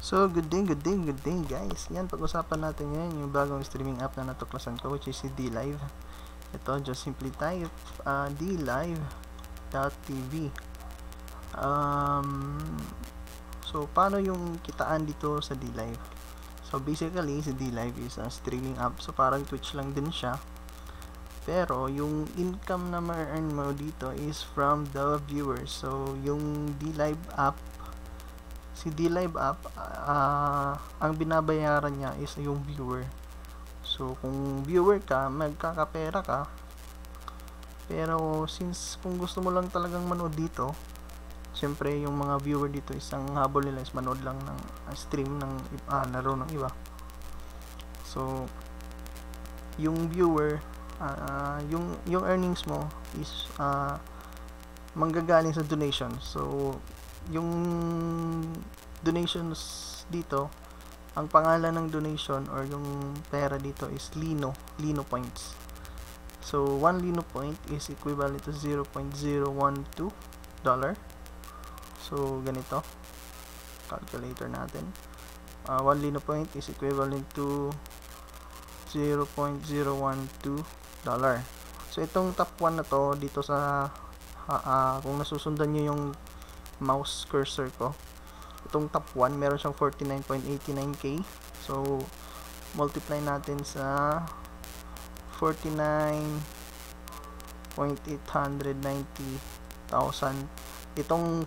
So, good day guys. Yan, pag-usapan natin ngayon yung bagong streaming app na natuklasan ko, which is si Dlive. Ito, just simply type dlive.tv. So, paano yung kitaan dito sa Dlive? So, basically, si Dlive is a streaming app. So, parang Twitch lang din siya. Pero, yung income na ma-earn mo dito is from the viewers. So, yung Dlive app, si Dlive app, ang binabayaran niya is yung viewer. So, kung viewer ka, magkakapera ka. Pero, since kung gusto mo lang talagang manood dito, siyempre, yung mga viewer dito, isang habol nila is manood lang ng stream ng laro ng iba. So, yung viewer, yung earnings mo is manggagaling sa donation. So, yung donations dito, ang pangalan ng donation or yung pera dito is Lino points. So 1 Lino point is equivalent to $0.012. So ganito, calculator natin, 1 Lino point is equivalent to $0.012. So itong top 1 na to dito sa kung nasusundan nyo yung mouse cursor ko, itong top 1 meron siyang 49.89k. So multiply natin sa 49.890,000. Itong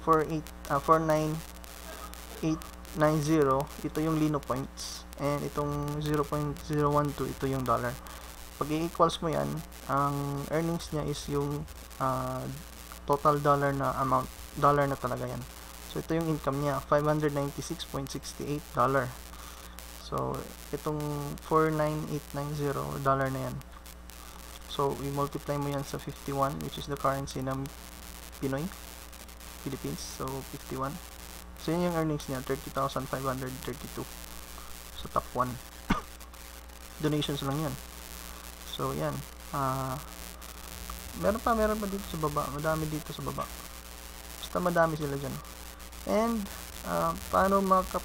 49890, ito yung Lino points, and itong 0.012, ito yung dollar. Pag i-equals mo yan, ang earnings niya is yung total dollar na amount, dollar na talaga yan. So ito yung income niya, $596.68. So itong 49890 dollar na yan. So i-multiply mo yan sa 51, which is the currency ng Pinoy, Philippines. So 51. So yun yung earnings niya, 30,532 sa top 1. Donations lang yan. So yan, meron pa dito sa baba, madami dito sa baba, basta madami sila dyan. And paano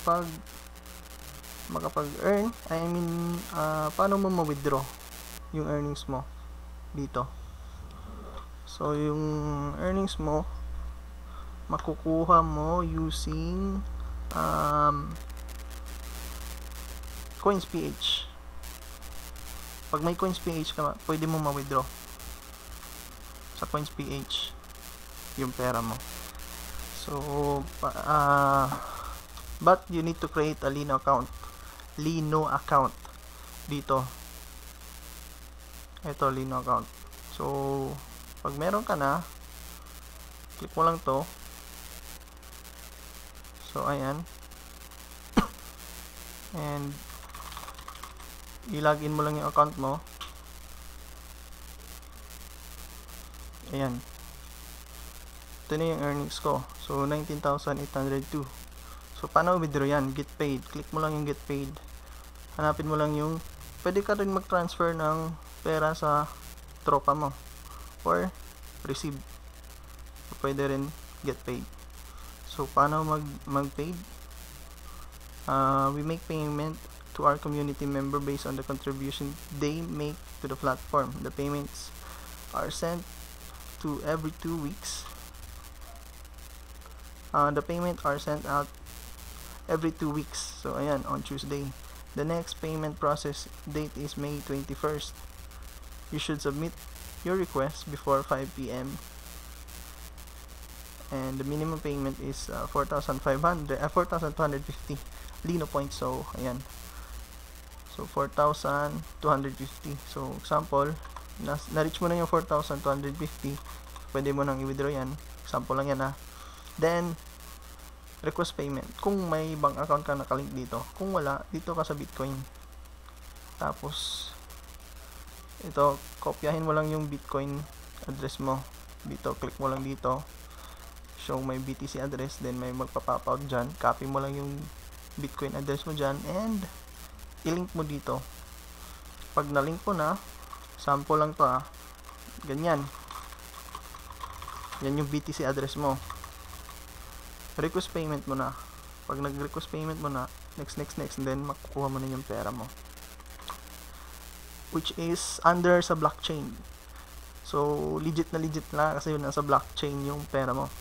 makapag-earn, paano mo ma-withdraw yung earnings mo dito. So yung earnings mo makukuha mo using Coins.ph. Pag may Coins.ph ka, pwede mo ma-withdraw sa Coins.ph yung pera mo. So but you need to create a Lino account dito. Ito, Lino account. So pag meron ka na, click mo lang to. So ayan, and i-login mo lang yung account mo. Ayan, ito na yung earnings ko. So 19,802. So paano withdraw yan? Get paid. Click mo lang yung get paid. Hanapin mo lang yung, pwede ka rin mag-transfer ng pera sa tropa mo or receive. So, pwede rin get paid. So paano mag-paid? We make payment to our community member based on the contribution they make to the platform. The payments are sent to every 2 weeks. The payment are sent out every 2 weeks. So ayan, on Tuesday. The next payment process date is May 21st. You should submit your request before 5 p.m. and the minimum payment is 4,250 Lino points. So ayan, so 4,250. So example, na-reach mo na yung 4,250, pwede mo nang i-withdraw yan. Example lang yan, ha. Then request payment, kung may bank account ka nakalink dito. Kung wala, dito ka sa Bitcoin. Tapos ito, kopyahin mo lang yung Bitcoin address mo dito. Click mo lang dito, show my BTC address, then may magpa-pop out dyan. Copy mo lang yung Bitcoin address mo dyan and i-link mo dito. Pag na-link mo na, sample lang to, ganyan, yan yung BTC address mo. Request payment mo na. Pag nag-request payment mo na, next, and then makukuha mo na yung pera mo. Which is under sa blockchain. So, legit na kasi yun nasa blockchain yung pera mo.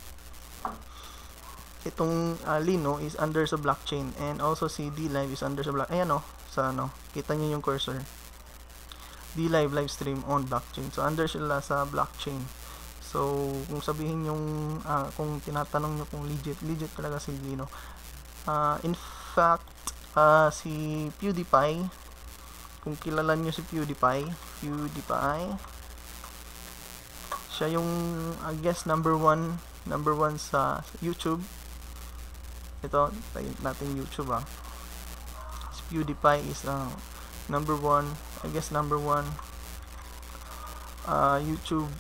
Itong Lino is under sa blockchain, and also si Dlive is under sa blockchain. Ayan o, sa ano, kita nyo yung cursor. Dlive live stream on blockchain. So, under sila sa blockchain. So, kung sabihin yung, kung tinatanong nyo kung legit talaga si Lino. In fact, si PewDiePie, kung kilala nyo si PewDiePie, siya yung, I guess, number one sa YouTube. Ito, tayo natin YouTube Si PewDiePie is number one YouTube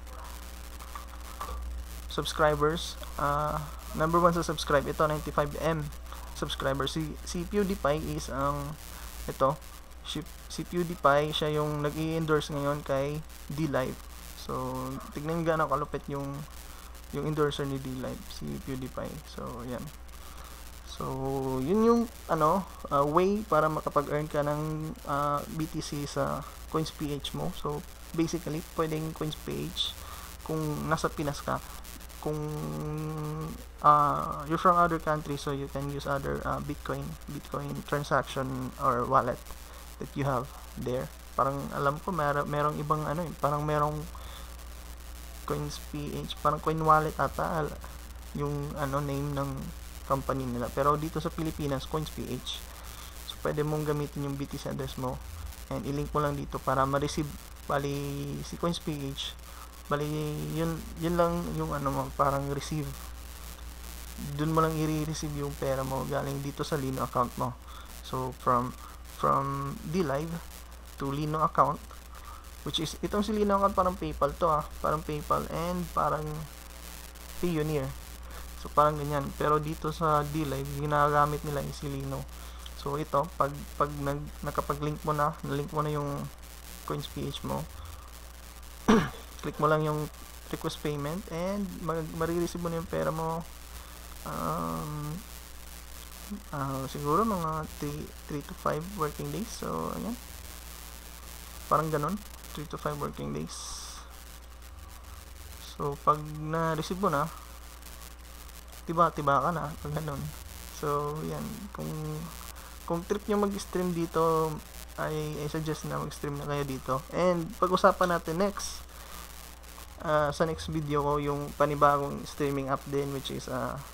subscribers. Number one sa subscribe. Ito, 95M subscribers. Si PewDiePie is si PewDiePie, siya yung nag-i-endorse ngayon kay Dlive. So, tignan nyo gano'ng kalupit yung endorser ni Dlive, si PewDiePie. So, yan. So, yun yung way para makapag-earn ka ng BTC sa CoinsPH mo. So, basically, pwedeng CoinsPH kung nasa Pinas ka. Kung you're from other country, so you can use other Bitcoin transaction or wallet that you have there. Parang alam ko merong ibang parang merong CoinsPH, parang coin wallet ata yung name ng company nila. Pero dito sa Pilipinas, CoinsPH. So pwede mong gamitin yung BTC address mo and i-link mo lang dito para ma-receive. Bali si CoinsPH, bali yun lang yung parang receive. Dun mo lang i-receive yung pera mo galing dito sa Lino account mo. So from Dlive to Lino account, which is itong si Lino account, parang PayPal to parang PayPal and parang Payoneer. So parang ganyan, pero dito sa Dlive ginagamit nila yung si Lino. So ito, pag nakapag-link mo na, na-link mo na yung CoinsPH mo, click mo lang yung request payment and marireceive mo na yung pera mo. Siguro mga 3 to 5 working days. So ayan, parang ganon, 3 to 5 working days. So pag na-receive mo na, tiba ka na pag ganon. So yan, kung trip nyo mag-stream dito, I suggest na mag-stream na kayo dito. And pag-usapan natin next sa next video ko yung panibagong streaming app din, which is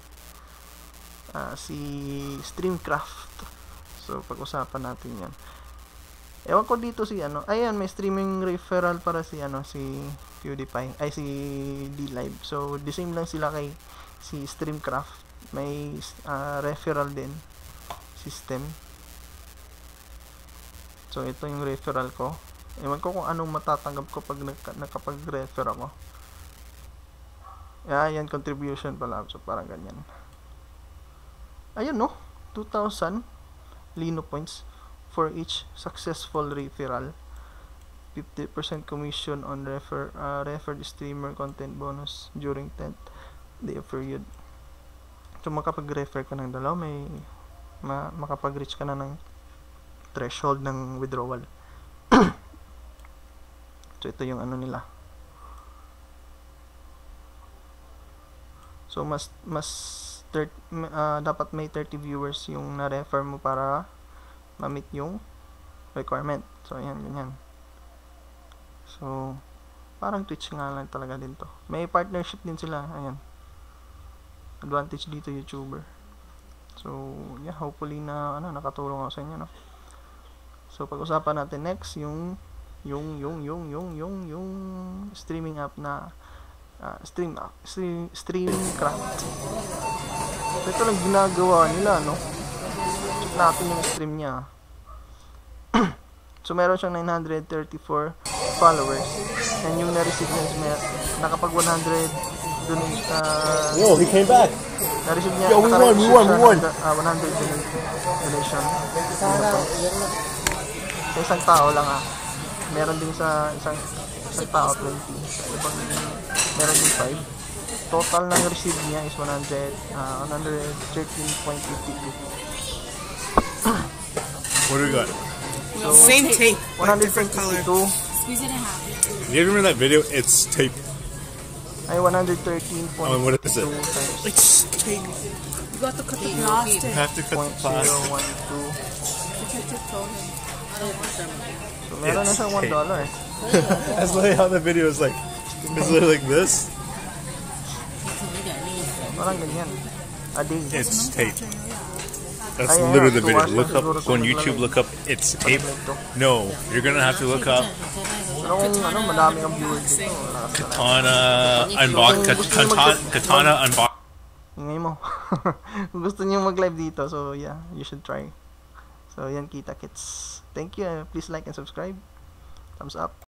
si Streamcraft. So pag-usapan natin yan. Ewan ko dito si ayan, may streaming referral para si PewDiePie, ay si Dlive. So the same lang sila kay si Streamcraft. May referral din system. So ito yung referral ko. Ewan ko kung anong matatanggap ko pag nakapag-refer ako. Yan, contribution pala. So parang ganyan. Ayun 2,000 Lino points for each successful referral. 50% commission on referred streamer content bonus during 10th day of period. So makapag-refer ka ng dalaw, makapag-reach ka na ng threshold ng withdrawal. So ito yung nila. So dapat may 30 viewers yung na-refer mo para ma-meet yung requirement. So ayan, ganyan. So parang Twitch nga lang talaga din to. May partnership din sila. Ayan, advantage dito YouTuber. So yeah, hopefully na nakatulong ako sa inyo, So pag-usapan natin next yung streaming app na Streamcraft. So ito lang ginagawa nila, check natin yung stream niya. So meron siyang 934 followers, and yung na-receive niya nakapag 100 donation. Yo, he came back. Na-receive niya, we won. 100 donation. Sa isang tao lang Meron din sa isang tao 20. Sa ibang meron din 5. total ng receive niya is 113.52. What do we got? So, Same tape, but different color. 152 Squeeze it in half. You remember that video? It's tape. ay 113.52 Oh, and what is it? times It's tape. You got to cut the plastic. You have to cut the plastic. 0.012. Detective told him. So, meron na siyang $1 eh. That's literally how the video is like. It's literally like this. Parang ganyan. A day. It's tape. That's Ay, literally the 2 video. hours Look na up, siguro go on sa YouTube, paglamig. look up, it's tape. No, you're gonna have to look up Pero kung ano, madami ang viewers dito. Wala ka sa Katana Unbox. ingay mo. Kung gusto niyo mag-live dito, so yeah, you should try. So yan, kita kits. Thank you. Please like and subscribe. Thumbs up.